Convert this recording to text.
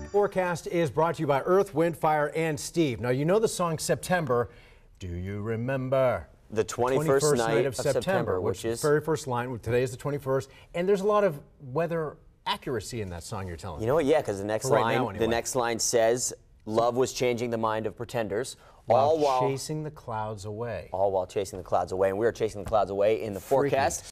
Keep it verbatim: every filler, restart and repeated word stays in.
Forecast is brought to you by Earth, Wind, Fire, and Steve. Now, you know the song September. Do you remember? The twenty-first, twenty-first night, night of of September, September, which which is is the very first line. Today is the twenty-first, and there's a lot of weather accuracy in that song you're telling me. You know what? Yeah, because the next right line, now, anyway. the next line says, "Love was changing the mind of pretenders, while all while chasing the clouds away." all while chasing the clouds away, and we are chasing the clouds away in the Freaky. forecast.